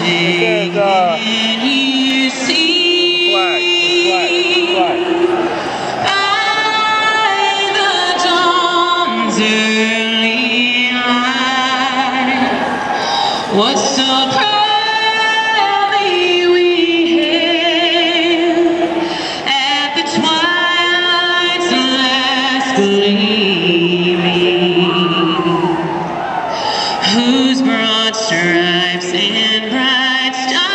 Sing, can you see by the dawn's early light what so proudly we hailed at the twilight's last gleaming, whose broad stripes and bright stars